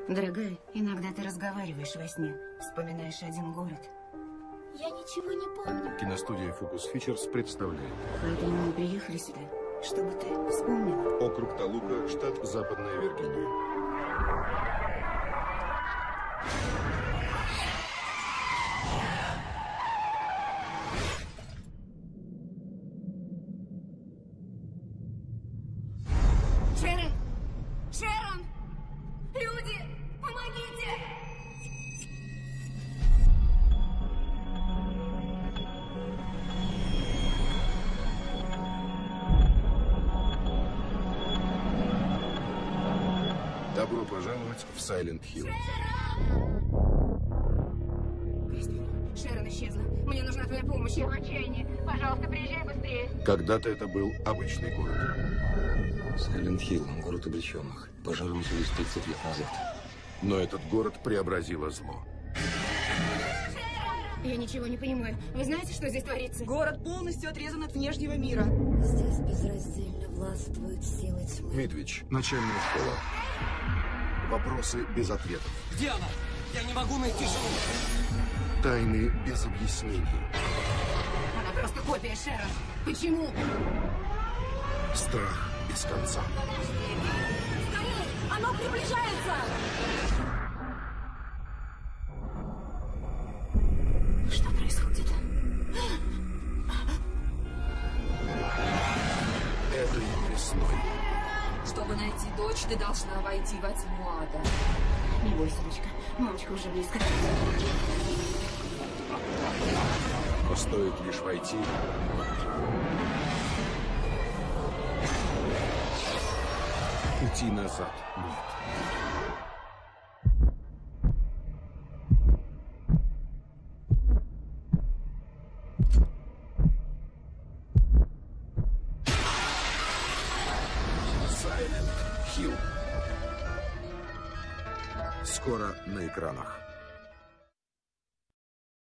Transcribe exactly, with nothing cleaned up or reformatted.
Дорогая, иногда ты разговариваешь во сне, вспоминаешь один город. Я ничего не помню. Киностудия Focus Features представляет. Поэтому мы приехали сюда, чтобы ты вспомнила. Округ Толука, штат Западная Виргиния. Шерон! Шерон! Люди! Помогите! Добро пожаловать в Сайлент Хилл. Кристин, Шерон исчезла. Мне нужна твоя помощь. Я в отчаянии. Пожалуйста, приезжай быстрее. Когда-то это был обычный город. Сайлент Хилл, город обреченных. Пожар начались тридцать лет назад. Но этот город преобразило зло. Я ничего не понимаю. Вы знаете, что здесь творится? Город полностью отрезан от внешнего мира. Здесь безраздельно властвуют силы тьмы. Мидвич, начальная школа. Вопросы без ответов. Где она? Я не могу найти жену. Тайны без объяснений. Она просто копия Шерон. Почему? Страх без конца. Скорее! Оно приближается! Что происходит? Этой весной. Чтобы найти дочь, ты должна войти во тьму ада. Не бойся, дочка, мамочка уже близко. Но стоит лишь войти, пути назад нет. Сайлент Хилл. Скоро на экранах.